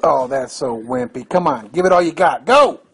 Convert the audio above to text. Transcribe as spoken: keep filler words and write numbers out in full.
Oh, that's so wimpy. Come on, give it all you got. Go!